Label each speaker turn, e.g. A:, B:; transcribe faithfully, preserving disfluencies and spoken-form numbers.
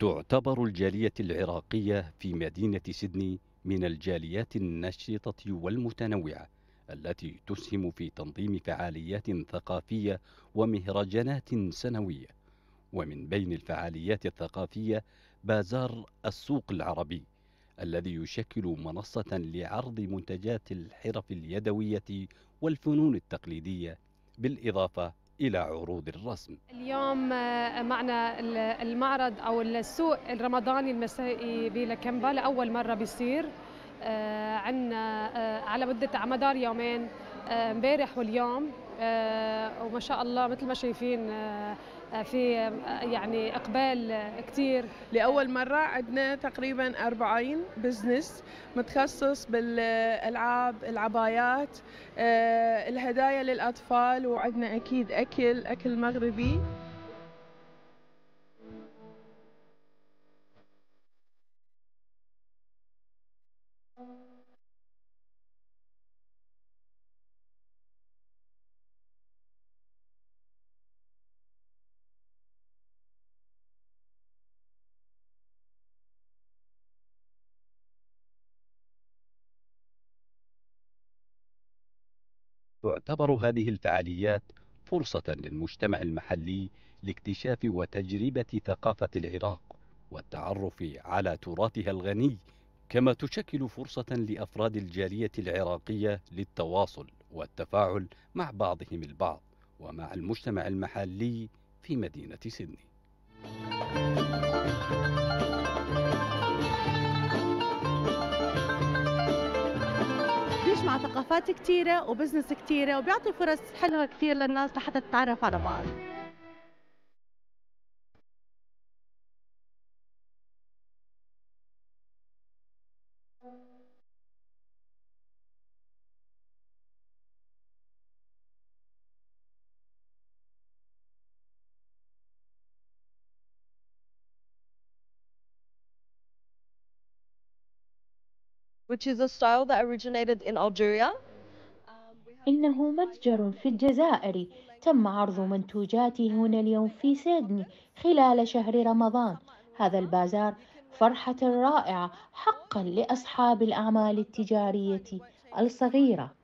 A: تعتبر الجالية العراقية في مدينة سيدني من الجاليات النشطة والمتنوعة التي تسهم في تنظيم فعاليات ثقافية ومهرجانات سنوية. ومن بين الفعاليات الثقافية بازار السوق العربي الذي يشكل منصة لعرض منتجات الحرف اليدوية والفنون التقليدية، بالإضافة إلى عروض الرسم.
B: اليوم آه، معنا ال- المعرض أو السوق الرمضاني المسائي بلكمبا لأول مرة بيصير. آه، عنا آه، على مدة على مدار يومين، آه، امبارح واليوم. آه، وما شاء الله مثل ما شايفين، آه، آه، في آه، يعني إقبال آه، كتير.
C: لأول مرة عندنا تقريبا أربعين بزنس متخصص بالألعاب، العبايات، آه، الهدايا للأطفال، وعندنا أكيد أكل أكل مغربي.
A: تعتبر هذه الفعاليات فرصة للمجتمع المحلي لاكتشاف وتجربة ثقافة العراق والتعرف على تراثها الغني، كما تشكل فرصة لأفراد الجالية العراقية للتواصل والتفاعل مع بعضهم البعض ومع المجتمع المحلي في مدينة سيدني.
D: بيجمع ثقافات كتيرة وبزنس كتيرة وبيعطي فرص حلوة كتير للناس لحتى تتعرف على بعض.
E: which is a style that originated in Algeria.
F: إنه متجر في الجزائر تم عرض منتوجاته هنا اليوم في سيدني خلال شهر رمضان. هذا البازار فرحة رائعة حقا لأصحاب الأعمال التجارية الصغيرة.